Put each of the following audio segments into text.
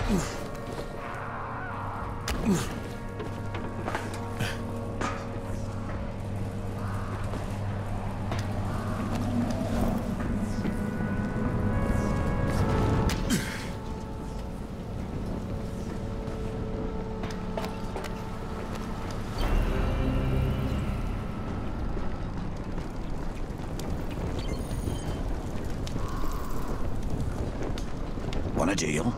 Want a deal?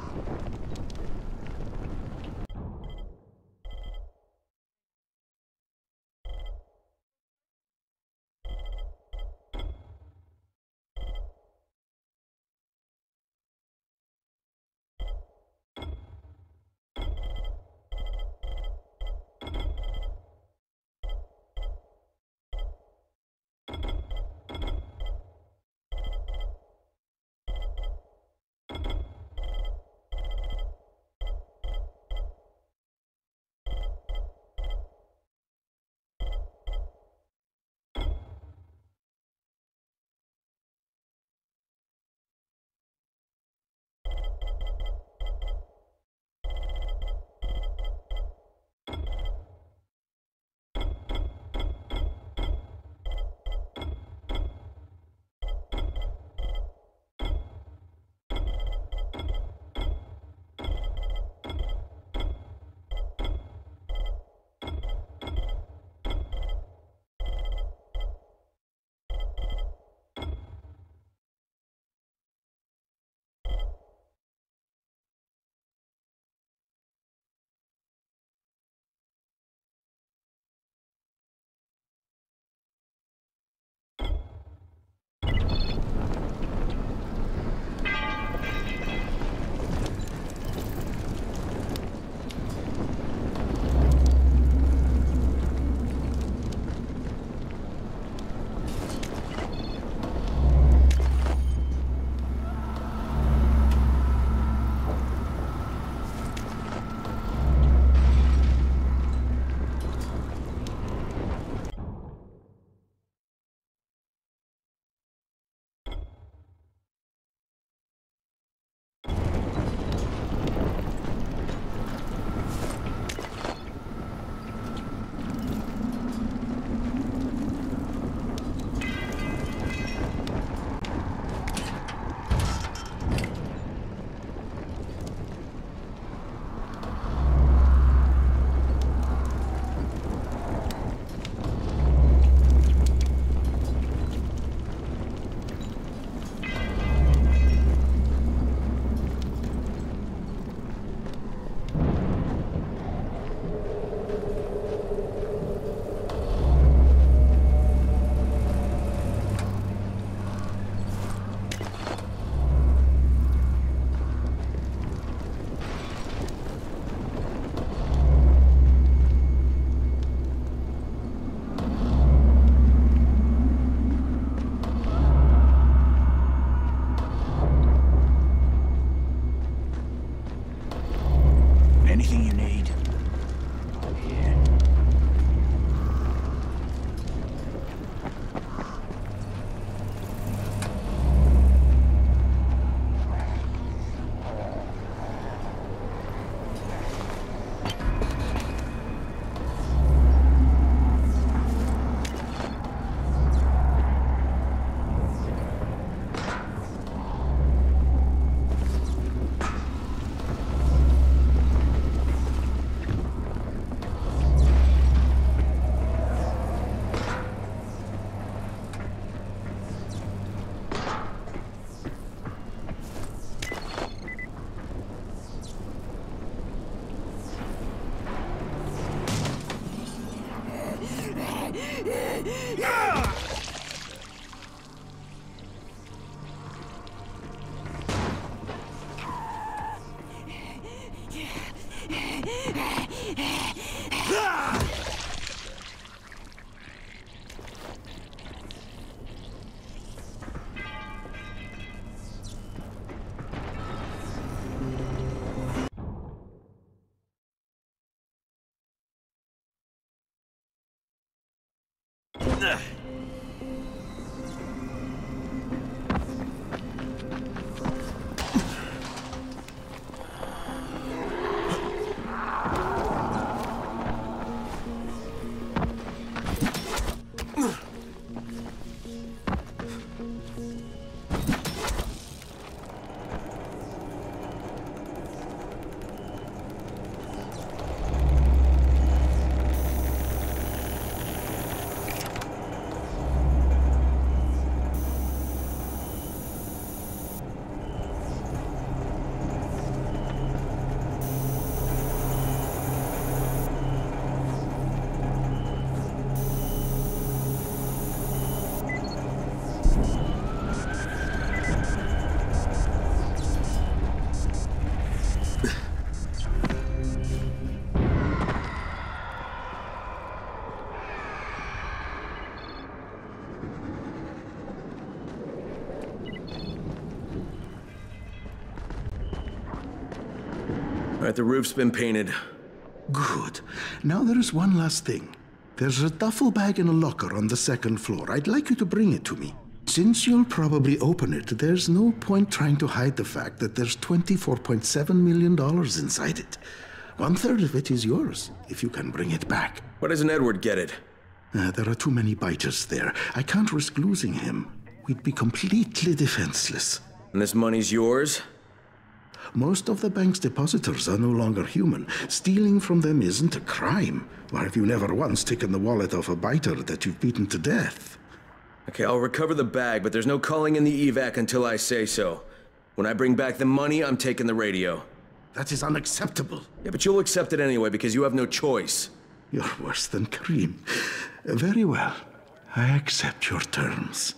Alright, the roof's been painted. Good. Now there is one last thing. There's a duffel bag in a locker on the second floor. I'd like you to bring it to me. Since you'll probably open it, there's no point trying to hide the fact that there's $24.7 million inside it. 1/3 of it is yours, if you can bring it back. Why doesn't Edward get it? There are too many biters there. I can't risk losing him. We'd be completely defenseless. And this money's yours? Most of the bank's depositors are no longer human. Stealing from them isn't a crime. Or have you never once taken the wallet off a biter that you've beaten to death? Okay, I'll recover the bag, but there's no calling in the evac until I say so. When I bring back the money, I'm taking the radio. That is unacceptable. Yeah, but you'll accept it anyway because you have no choice. You're worse than Kareem. Very well. I accept your terms.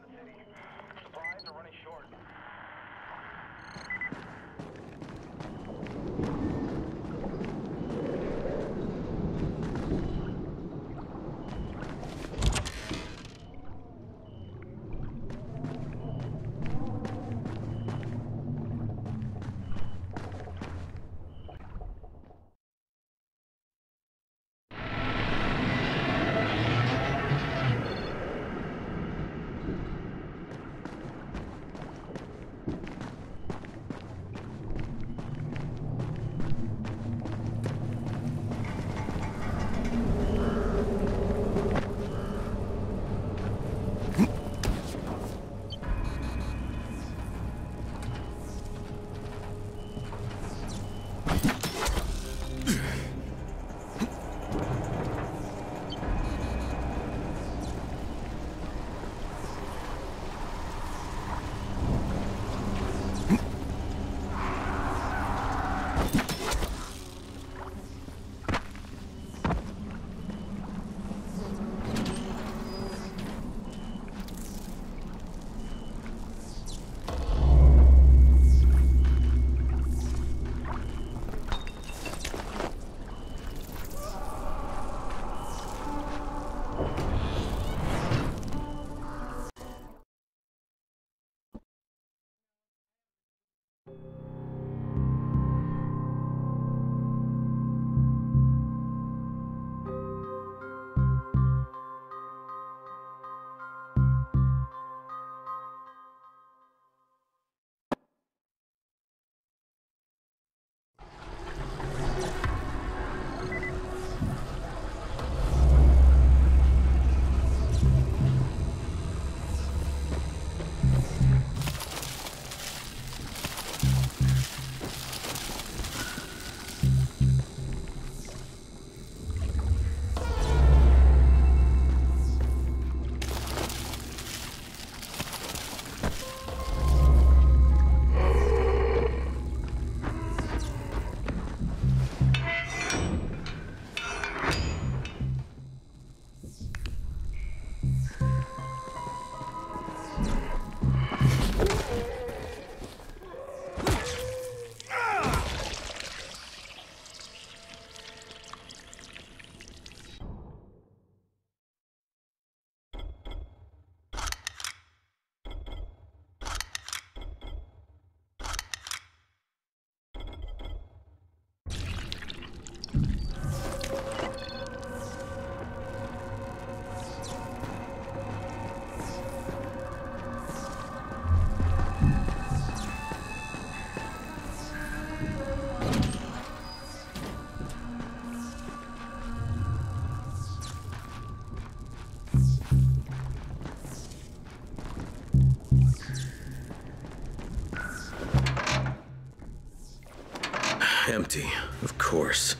Empty, of course.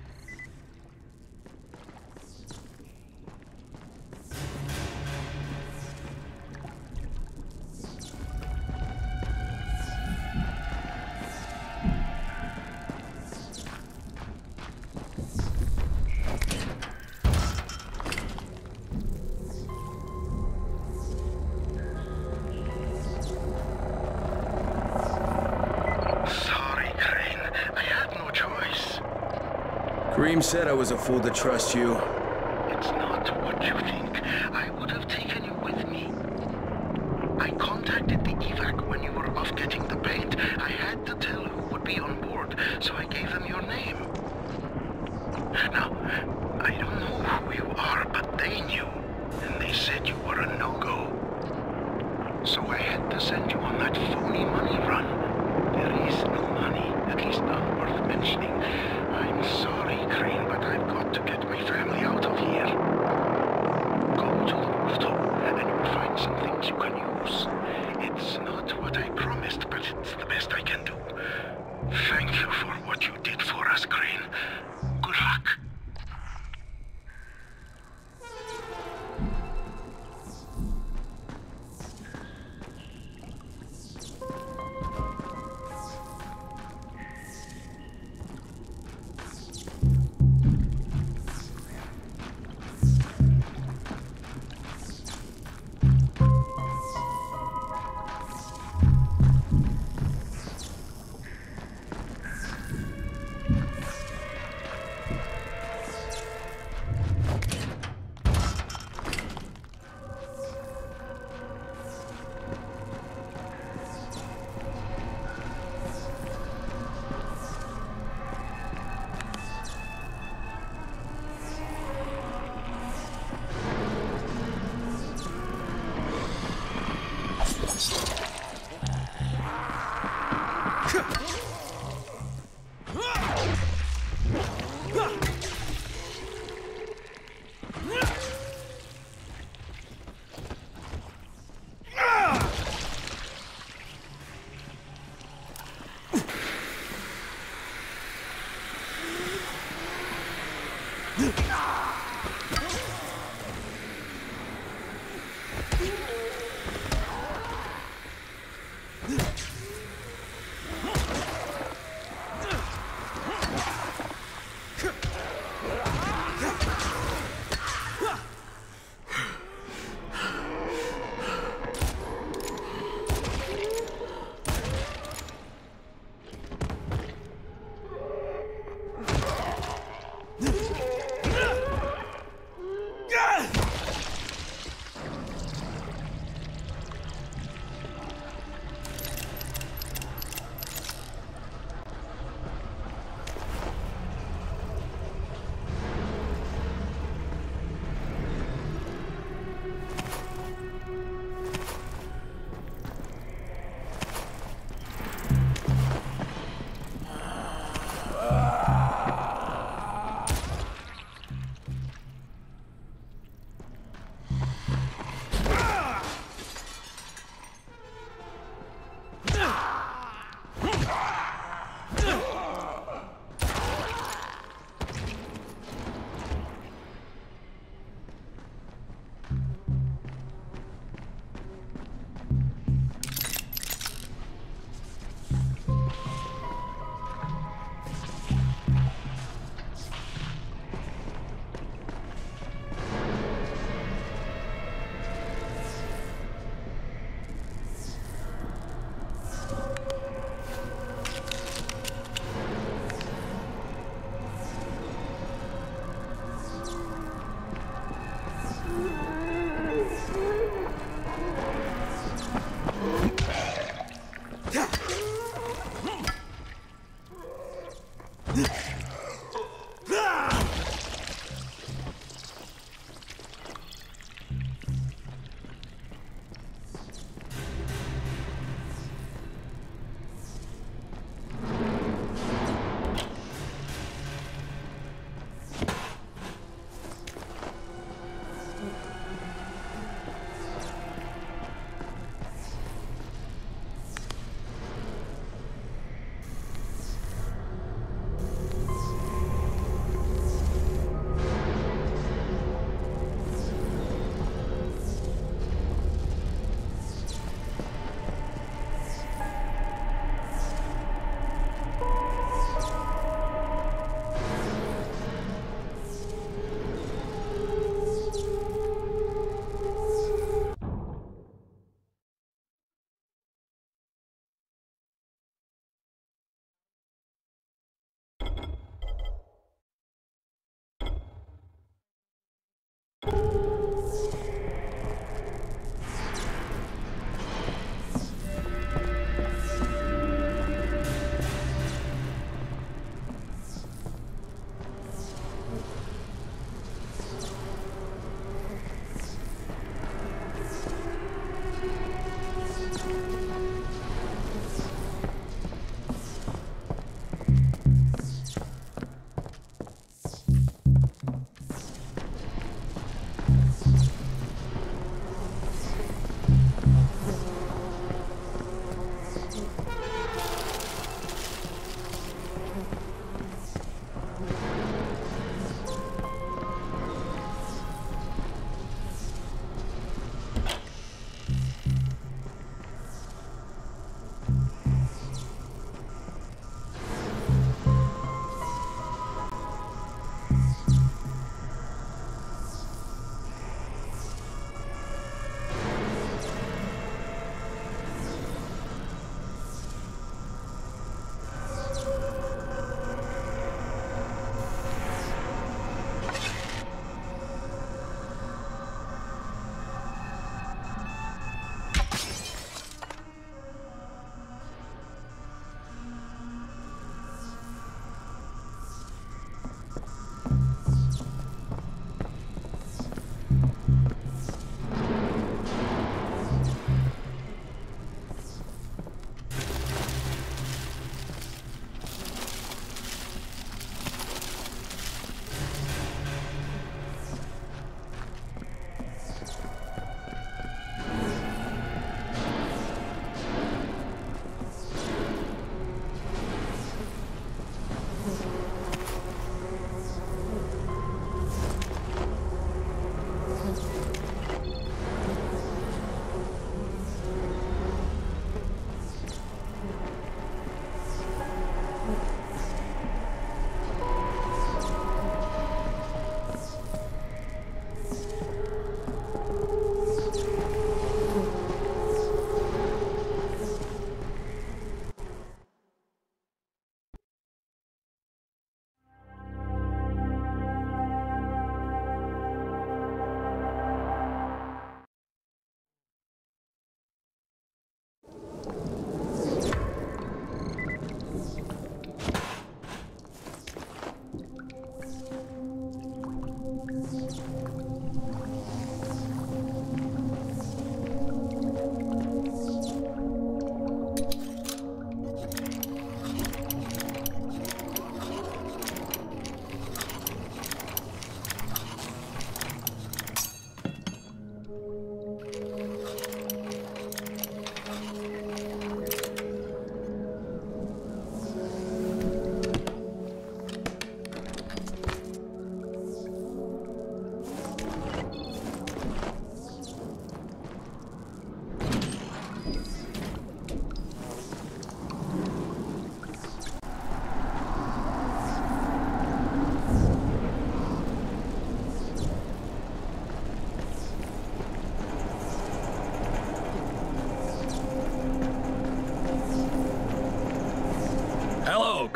Kareem said I was a fool to trust you. It's not what you think. I would have taken you with me. I contacted the evac when you were off getting the paint. I had to tell who would be on board. so I gave them your name. Now, I don't know who you are, but they knew, and they said you were a no-go. So I had to send you on that phony money run. There is no money, at least none worth mentioning. I'm sorry, Crane, but I've got to get my family out of here. Go to the rooftop, and you'll find some things you can use. It's not what I promised, but it's the best I can do. Thank you for what you did for us, Crane. Good luck.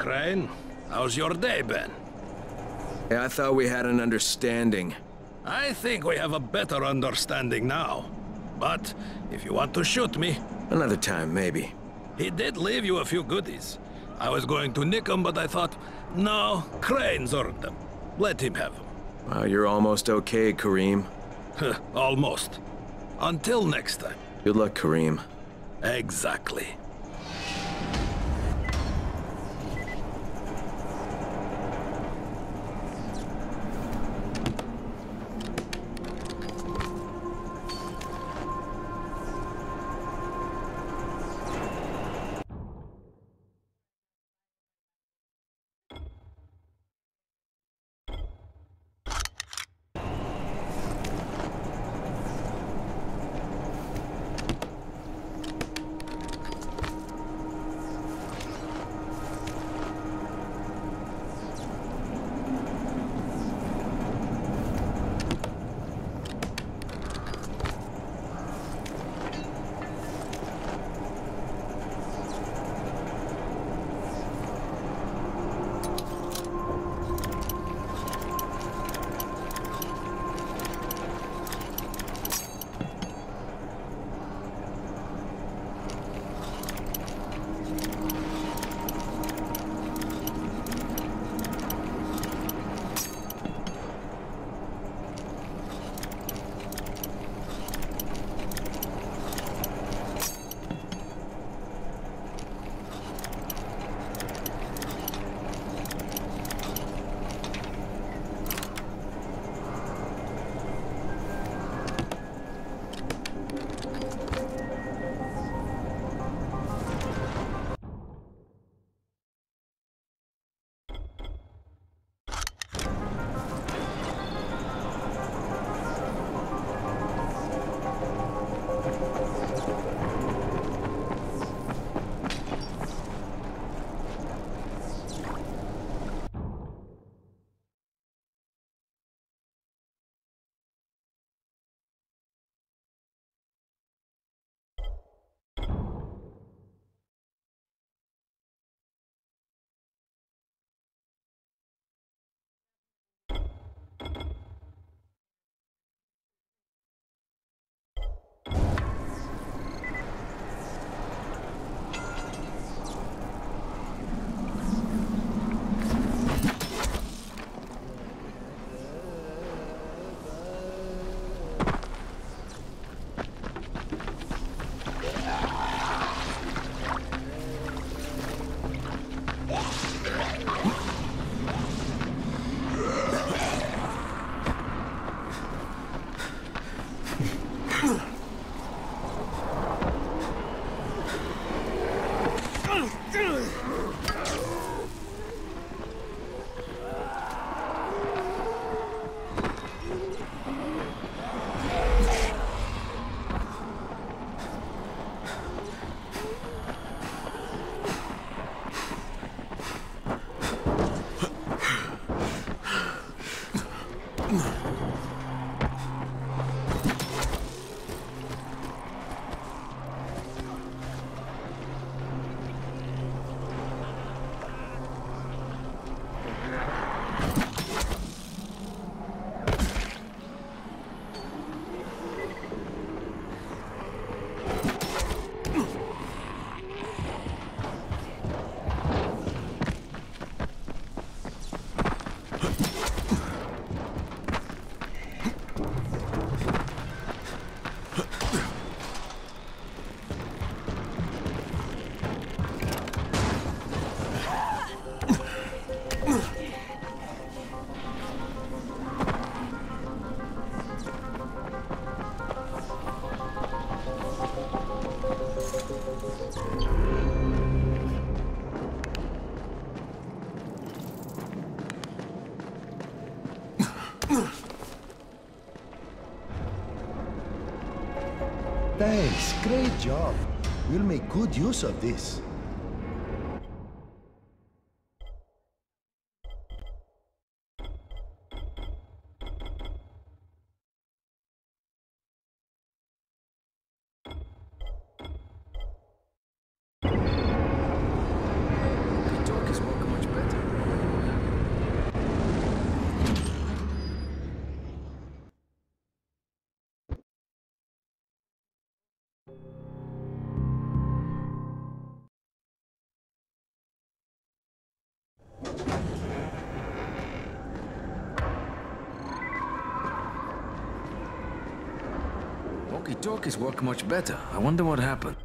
Crane. How's your day been? Yeah, I thought we had an understanding. I think we have a better understanding now. But if you want to shoot me... Another time, maybe. He did leave you a few goodies. I was going to nick them, but I thought, no, Crane's earned them. Let him have them. Wow, you're almost okay, Kareem. Almost. Until next time. Good luck, Kareem. Exactly. Thanks, great job. We'll make good use of this. Dork is welcome when Walkie-talkies work much better. I wonder what happened.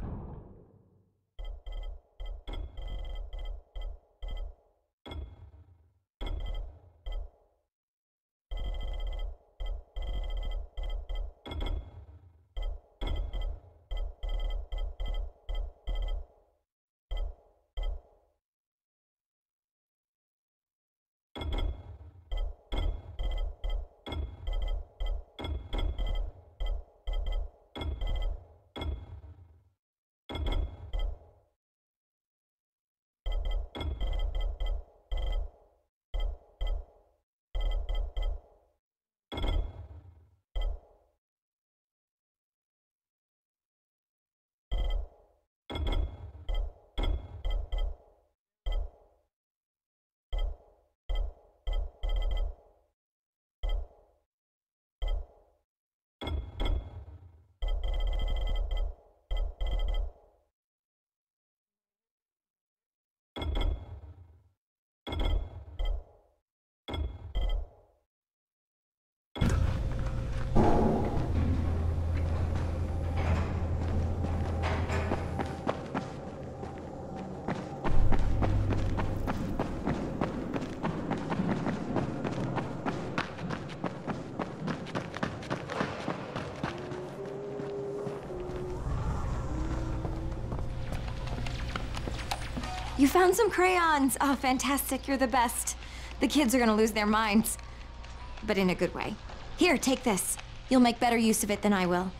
You found some crayons! Oh, fantastic, you're the best. The kids are gonna lose their minds. But in a good way. Here, take this. You'll make better use of it than I will.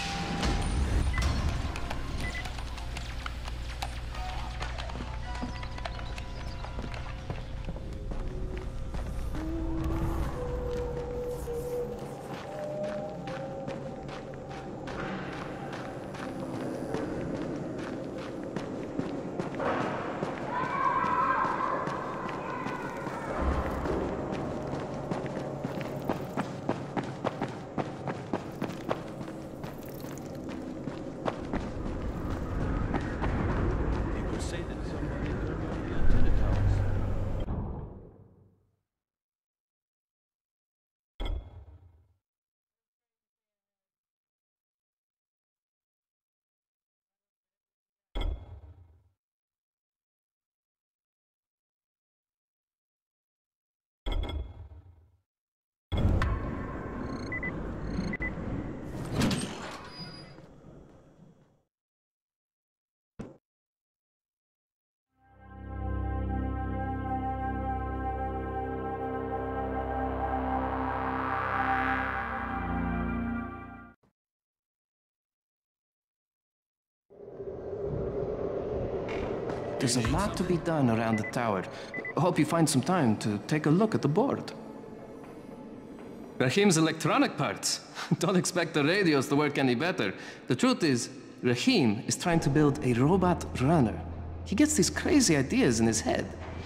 There's a lot to be done around the tower. Hope you find some time to take a look at the board. Rahim's electronic parts. Don't expect the radios to work any better. The truth is, Rahim is trying to build a robot runner. He gets these crazy ideas in his head.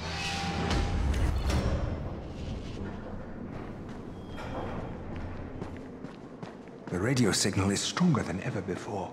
The radio signal is stronger than ever before.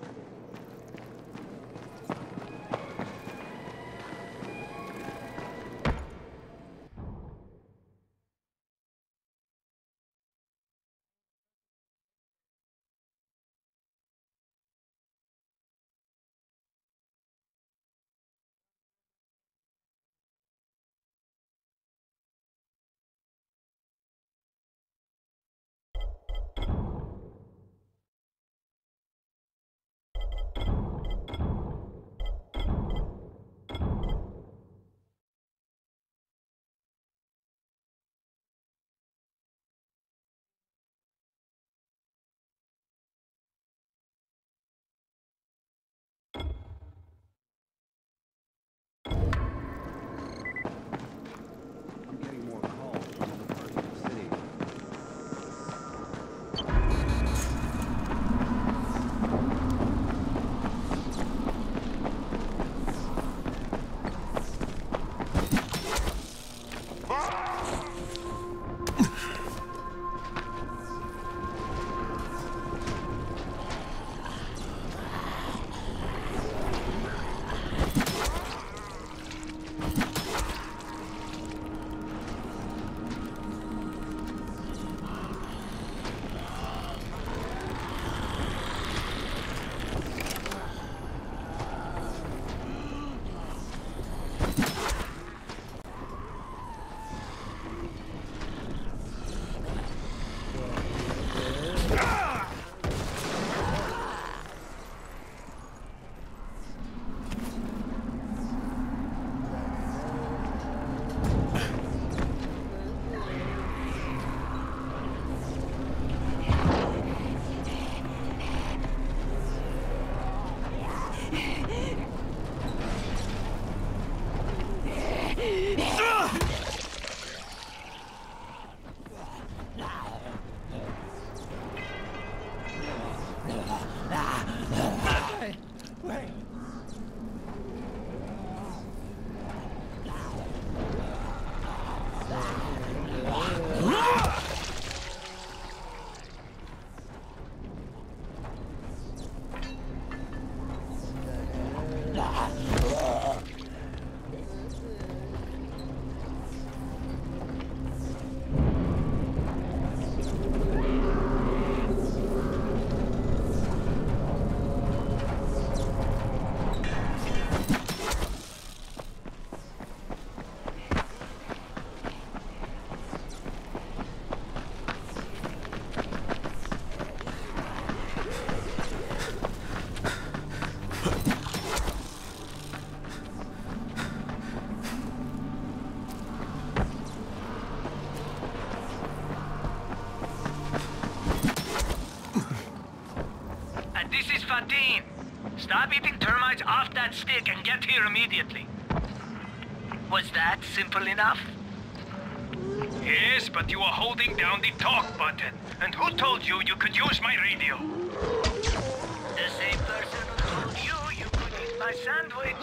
Dean. Stop eating termites off that stick and get here immediately. Was that simple enough? Yes, but you were holding down the talk button. And who told you you could use my radio? The same person who told you you could eat my sandwich.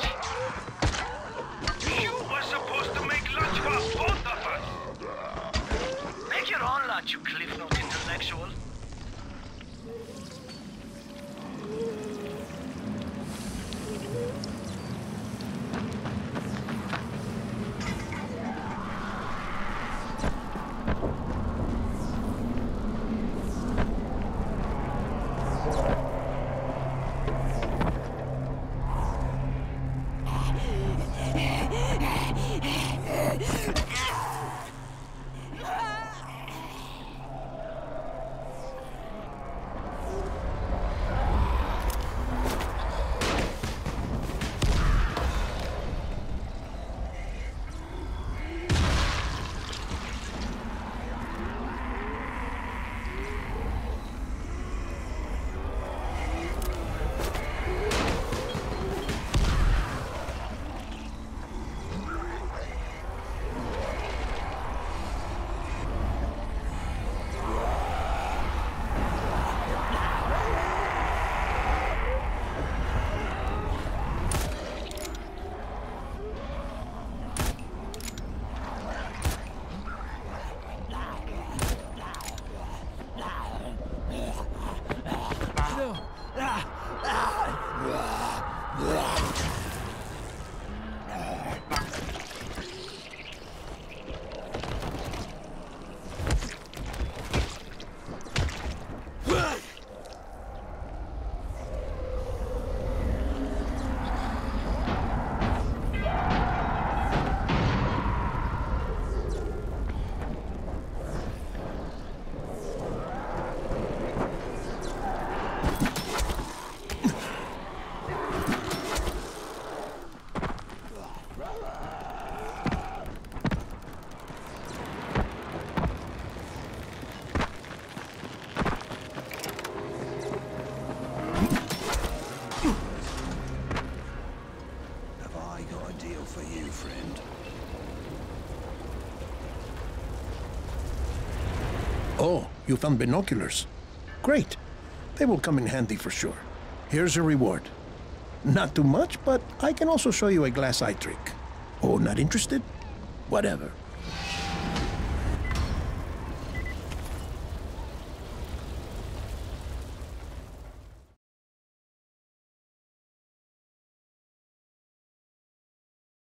You were supposed to make lunch for both of us. Make your own lunch, you Cliff Note intellectual. Oh, you found binoculars. Great. They will come in handy for sure. Here's your reward. Not too much, but I can also show you a glass eye trick. Oh, not interested? Whatever.